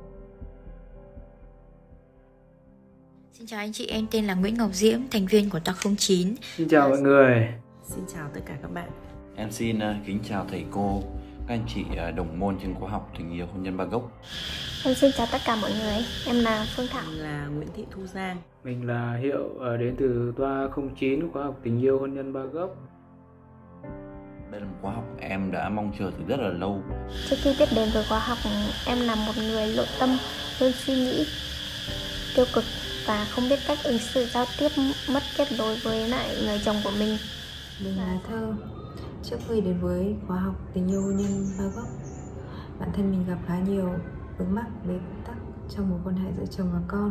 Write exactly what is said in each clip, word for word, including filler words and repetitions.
Xin chào anh chị, em tên là Nguyễn Ngọc Diễm, thành viên của toa không chín. Xin chào mọi người. Xin chào tất cả các bạn. Em xin uh, kính chào thầy cô, các anh chị uh, đồng môn trên khóa học Tình yêu hôn nhân ba gốc. Em xin chào tất cả mọi người, em là Phương Thảo. Mình là Nguyễn Thị Thu Giang. Mình là Hiệu, uh, đến từ toa không chín khóa học Tình yêu hôn nhân ba gốc. Đây là một khóa học em đã mong chờ từ rất là lâu. Trước khi biết đến với khóa học, em là một người nội tâm, luôn suy nghĩ tiêu cực và không biết cách ứng xử giao tiếp, mất kết nối với lại người chồng của mình. Mình là Thơ. Trước khi đến với khóa học Tình yêu hôn nhân ba gốc, bản thân mình gặp khá nhiều vướng mắc bế tắc trong mối quan hệ giữa chồng và con.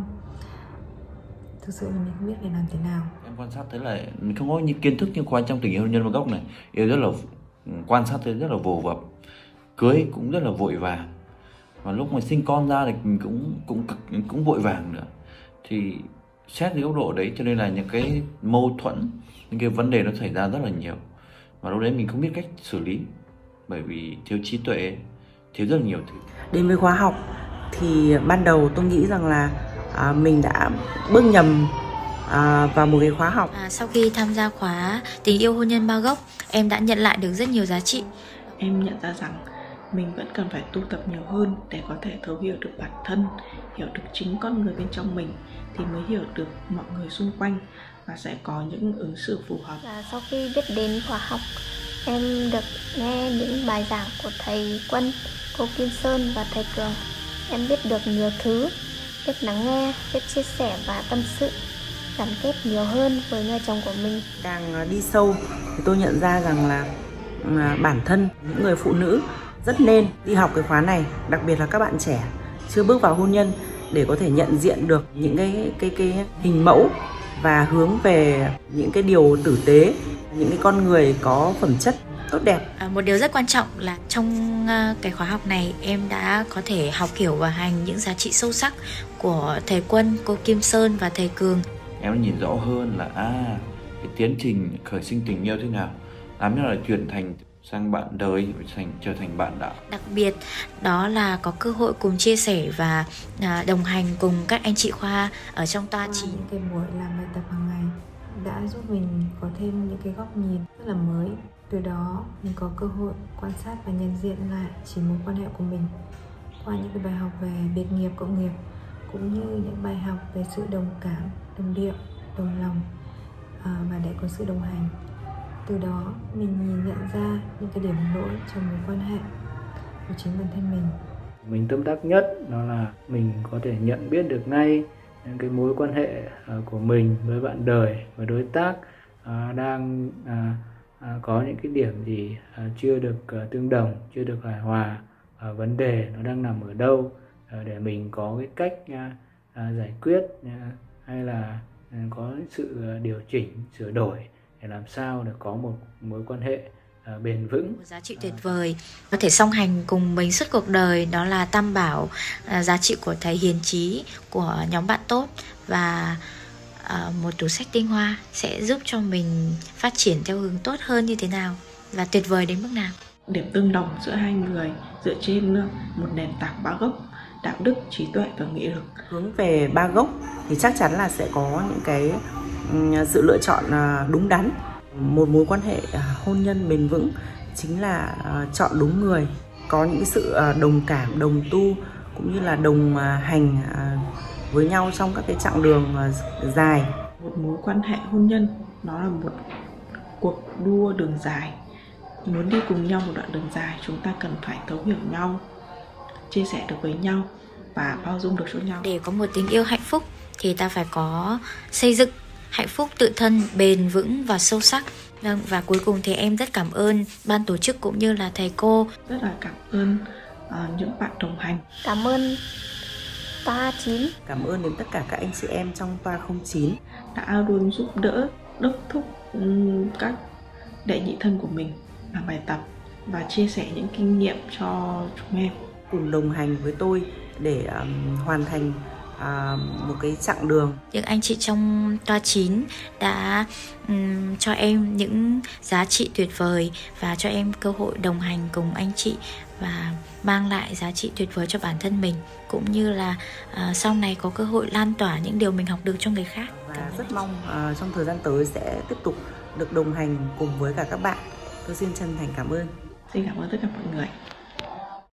Thực sự là mình không biết phải làm thế nào. Em quan sát thấy là mình không có những kiến thức liên quan trong Tình yêu hôn nhân ba gốc này. Yêu rất là quan sát thấy rất là vồ vập, cưới cũng rất là vội vàng, và lúc mà sinh con ra thì mình cũng cũng cũng vội vàng nữa. Thì xét cái góc độ đấy cho nên là những cái mâu thuẫn, những cái vấn đề nó xảy ra rất là nhiều, và lúc đấy mình không biết cách xử lý bởi vì thiếu trí tuệ, thiếu rất là nhiều thứ. Đến với khóa học thì ban đầu tôi nghĩ rằng là à, mình đã bước nhầm à, vào một cái khóa học. À, sau khi tham gia khóa Tình yêu hôn nhân ba gốc, em đã nhận lại được rất nhiều giá trị. Em nhận ra rằng mình vẫn cần phải tu tập nhiều hơn để có thể thấu hiểu được bản thân, hiểu được chính con người bên trong mình, thì mới hiểu được mọi người xung quanh và sẽ có những ứng xử phù hợp. Và sau khi biết đến khóa học, em được nghe những bài giảng của thầy Quân, cô Kim Sơn và thầy Cường. Em biết được nhiều thứ, biết lắng nghe, biết chia sẻ và tâm sự, gắn kết nhiều hơn với người chồng của mình. Càng đi sâu thì tôi nhận ra rằng là bản thân những người phụ nữ rất nên đi học cái khóa này, đặc biệt là các bạn trẻ chưa bước vào hôn nhân, để có thể nhận diện được những cái cái cái hình mẫu và hướng về những cái điều tử tế, những cái con người có phẩm chất tốt đẹp. À, một điều rất quan trọng là trong uh, cái khóa học này em đã có thể học hiểu và hành những giá trị sâu sắc của thầy Quân, cô Kim Sơn và thầy Cường. Em nhìn rõ hơn là à cái tiến trình khởi sinh tình yêu thế nào, làm thế nào để chuyển thành sang bạn đời, thành trở thành bạn đạo. Đặc biệt đó là có cơ hội cùng chia sẻ và à, đồng hành cùng các anh chị khoa ở trong toa chín. Những cái buổi làm bài tập hàng ngày đã giúp mình có thêm những cái góc nhìn rất là mới. Từ đó mình có cơ hội quan sát và nhận diện lại chính mối quan hệ của mình qua những cái bài học về biệt nghiệp cộng nghiệp, cũng như những bài học về sự đồng cảm, đồng điệu, đồng lòng à, và để có sự đồng hành. Từ đó mình nhìn nhận ra những cái điểm lỗi trong mối quan hệ của chính bản thân mình. Mình tâm đắc nhất đó là mình có thể nhận biết được ngay những cái mối quan hệ của mình với bạn đời và đối tác đang có những cái điểm gì chưa được tương đồng, chưa được hài hòa, vấn đề nó đang nằm ở đâu, để mình có cái cách giải quyết hay là có sự điều chỉnh, sửa đổi để làm sao để có một mối quan hệ uh, bền vững. Một giá trị tuyệt vời có thể song hành cùng mình suốt cuộc đời, đó là tam bảo, uh, giá trị của thầy hiền trí, của nhóm bạn tốt và uh, một tủ sách tinh hoa sẽ giúp cho mình phát triển theo hướng tốt hơn như thế nào và tuyệt vời đến mức nào. Điểm tương đồng giữa hai người dựa trên một nền tảng ba gốc: đạo đức, trí tuệ và nghị lực. Hướng về ba gốc thì chắc chắn là sẽ có những cái sự lựa chọn đúng đắn. Một mối quan hệ hôn nhân bền vững chính là chọn đúng người, có những sự đồng cảm, đồng tu cũng như là đồng hành với nhau trong các cái chặng đường dài. Một mối quan hệ hôn nhân nó là một cuộc đua đường dài. Muốn đi cùng nhau một đoạn đường dài, chúng ta cần phải thấu hiểu nhau, chia sẻ được với nhau và bao dung được cho nhau. Để có một tình yêu hạnh phúc thì ta phải có xây dựng hạnh phúc tự thân bền vững và sâu sắc. Vâng, và cuối cùng thì em rất cảm ơn ban tổ chức cũng như là thầy cô. Rất là cảm ơn uh, những bạn đồng hành. Cảm ơn toa chín. Cảm ơn đến tất cả các anh chị em trong toa không chín đã luôn giúp đỡ, đốc thúc um, các đệ nhị thân của mình làm bài tập và chia sẻ những kinh nghiệm cho chúng em. Cùng đồng hành với tôi để um, hoàn thành à, một cái chặng đường. Những anh chị trong toa chín đã um, cho em những giá trị tuyệt vời và cho em cơ hội đồng hành cùng anh chị và mang lại giá trị tuyệt vời cho bản thân mình, cũng như là uh, sau này có cơ hội lan tỏa những điều mình học được cho người khác. Và rất mong uh, trong thời gian tới sẽ tiếp tục được đồng hành cùng với cả các bạn. Tôi xin chân thành cảm ơn. Xin cảm ơn tất cả mọi người.